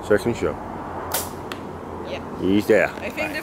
Second shot. Yeah. He's there. I think the